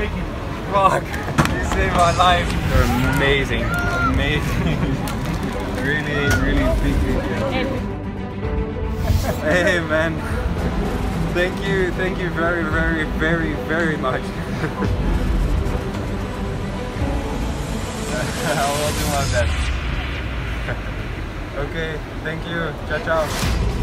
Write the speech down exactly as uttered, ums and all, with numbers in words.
making vlog. You saved my life. You're amazing. Amazing. Really, really big, big thank you. Hey man. Thank you, thank you very, very, very, very much. I will do my best. Okay, thank you. Ciao, ciao.